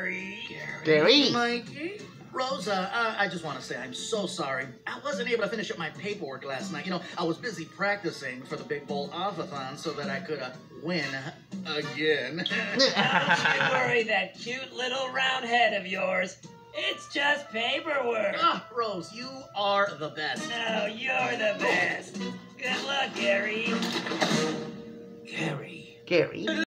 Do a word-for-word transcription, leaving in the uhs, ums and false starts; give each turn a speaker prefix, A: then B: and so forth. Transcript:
A: Gary.
B: Gary.
C: Mikey. Rosa, uh, I just want to say I'm so sorry. I wasn't able to finish up my paperwork last night. You know, I was busy practicing for the Big Bowl Alphathon so that I could uh, win again.
A: Don't you worry that cute little round head of yours. It's just paperwork.
C: Ah, Rose, you are the best.
A: No, you're the best. Good luck, Gary.
C: Gary.
B: Gary.